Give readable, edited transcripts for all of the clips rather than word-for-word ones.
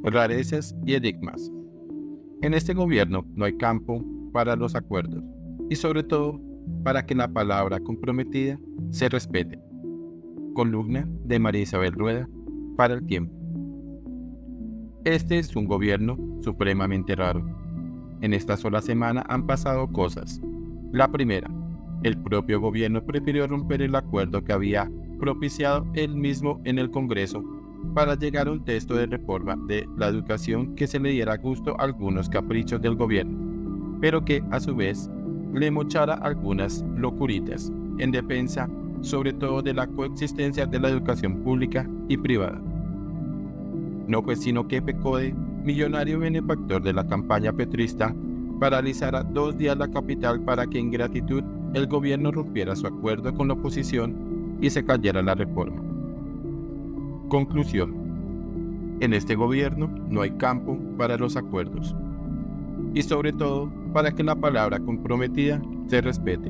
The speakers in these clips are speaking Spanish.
rarezas y enigmas. En este gobierno no hay campo para los acuerdos y sobre todo para que la palabra comprometida se respete. Columna de María Isabel Rueda para El Tiempo. Este es un gobierno supremamente raro. En esta sola semana han pasado cosas. La primera, el propio gobierno prefirió romper el acuerdo que había propiciado él mismo en el Congreso para llegar a un texto de reforma de la educación que se le diera gusto a algunos caprichos del gobierno, pero que a su vez le mochara algunas locuritas en defensa sobre todo de la coexistencia de la educación pública y privada. No fue sino que PECODE, millonario benefactor de la campaña petrista, paralizara 2 días la capital para que en gratitud el gobierno rompiera su acuerdo con la oposición y se cayera la reforma. Conclusión. En este gobierno no hay campo para los acuerdos y sobre todo para que la palabra comprometida se respete.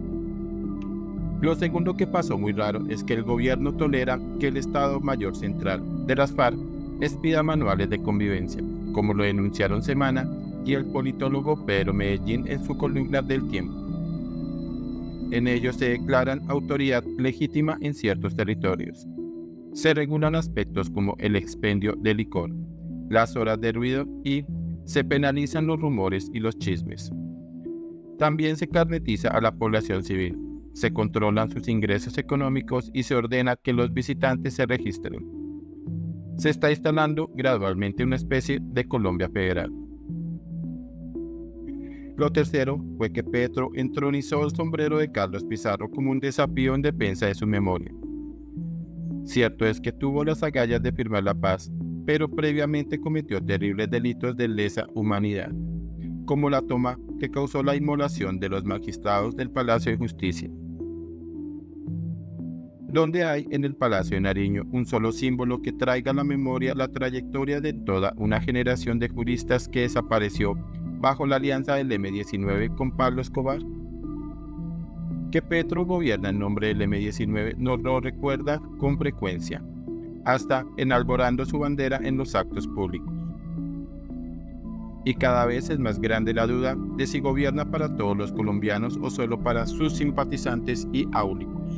Lo segundo que pasó muy raro es que el gobierno tolera que el Estado Mayor Central de las FARC expida manuales de convivencia, como lo denunciaron Semana y el politólogo Pedro Medellín en su columna del Tiempo. En ellos se declaran autoridad legítima en ciertos territorios. Se regulan aspectos como el expendio de licor, las horas de ruido y se penalizan los rumores y los chismes. También se carnetiza a la población civil, se controlan sus ingresos económicos y se ordena que los visitantes se registren. Se está instalando gradualmente una especie de Colombia federal. Lo tercero fue que Petro entronizó el sombrero de Carlos Pizarro como un desafío en defensa de su memoria. Cierto es que tuvo las agallas de firmar la paz, pero previamente cometió terribles delitos de lesa humanidad, como la toma que causó la inmolación de los magistrados del Palacio de Justicia. Donde hay en el Palacio de Nariño un solo símbolo que traiga a la memoria la trayectoria de toda una generación de juristas que desapareció bajo la alianza del M-19 con Pablo Escobar? Que Petro gobierna en nombre del M-19 nos lo recuerda con frecuencia, hasta enalborando su bandera en los actos públicos. Y cada vez es más grande la duda de si gobierna para todos los colombianos o solo para sus simpatizantes y áulicos.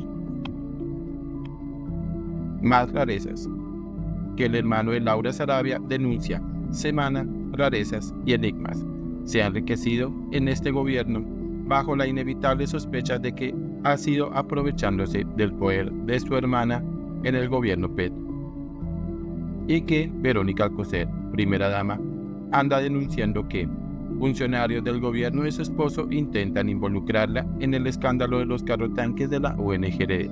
Más rarezas. Que el hermano de Laura Sarabia denuncia Semana, rarezas y enigmas. Se ha enriquecido en este gobierno bajo la inevitable sospecha de que ha sido aprovechándose del poder de su hermana en el gobierno Petro. Y que Verónica Alcocer, primera dama, anda denunciando que funcionarios del gobierno de su esposo intentan involucrarla en el escándalo de los carrotanques de la ONG.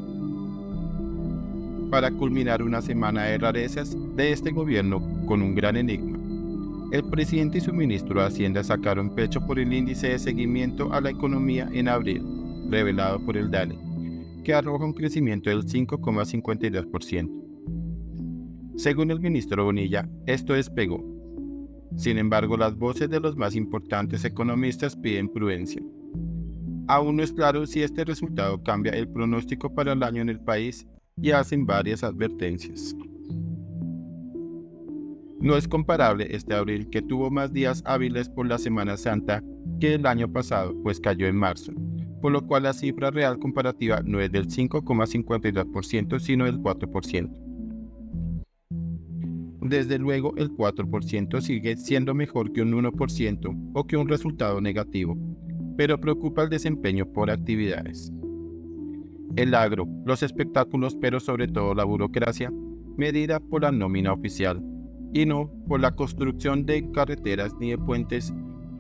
Para culminar una semana de rarezas de este gobierno con un gran enigma, el presidente y su ministro de Hacienda sacaron pecho por el índice de seguimiento a la economía en abril, revelado por el DANE, que arroja un crecimiento del 5,52%. Según el ministro Bonilla, esto despegó. Sin embargo, las voces de los más importantes economistas piden prudencia. Aún no es claro si este resultado cambia el pronóstico para el año en el país y hacen varias advertencias. No es comparable este abril, que tuvo más días hábiles por la Semana Santa que el año pasado, pues cayó en marzo, por lo cual la cifra real comparativa no es del 5,52%, sino del 4%. Desde luego, el 4% sigue siendo mejor que un 1% o que un resultado negativo, pero preocupa el desempeño por actividades. El agro, los espectáculos, pero sobre todo la burocracia, medida por la nómina oficial, y no por la construcción de carreteras ni de puentes,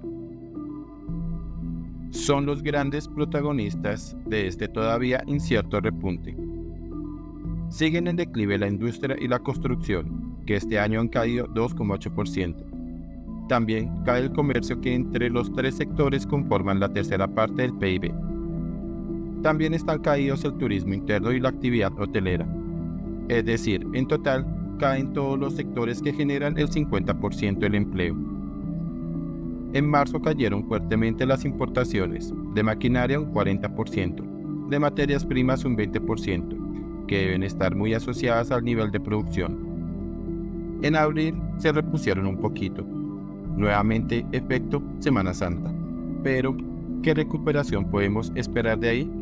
son los grandes protagonistas de este todavía incierto repunte. Siguen en declive la industria y la construcción, que este año han caído 2,8%. También cae el comercio, que entre los 3 sectores conforman la tercera parte del PIB. También están caídos el turismo interno y la actividad hotelera. Es decir, en total, caen todos los sectores que generan el 50% del empleo. En marzo cayeron fuertemente las importaciones, de maquinaria un 40%, de materias primas un 20%, que deben estar muy asociadas al nivel de producción. En abril se repusieron un poquito. Nuevamente efecto Semana Santa. Pero, ¿qué recuperación podemos esperar de ahí?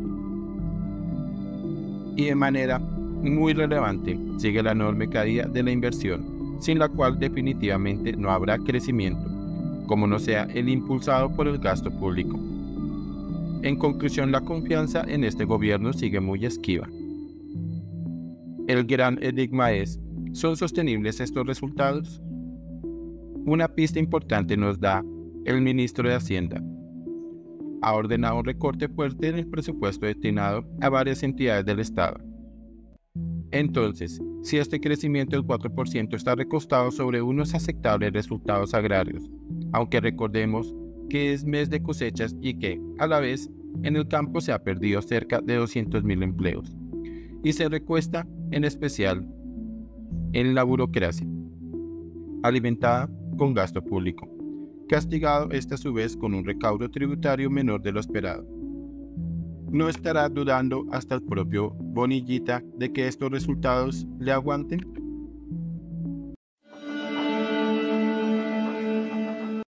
Y de manera muy relevante sigue la enorme caída de la inversión, sin la cual definitivamente no habrá crecimiento, como no sea el impulsado por el gasto público. En conclusión, la confianza en este gobierno sigue muy esquiva. El gran enigma es, ¿son sostenibles estos resultados? Una pista importante nos da el ministro de Hacienda. Ha ordenado un recorte fuerte en el presupuesto destinado a varias entidades del Estado. Entonces, si este crecimiento del 4% está recostado sobre unos aceptables resultados agrarios, aunque recordemos que es mes de cosechas y que, a la vez, en el campo se ha perdido cerca de 200.000 empleos, y se recuesta, en especial, en la burocracia, alimentada con gasto público, castigado este a su vez con un recaudo tributario menor de lo esperado. No estará dudando hasta el propio Bonillita de que estos resultados le aguanten.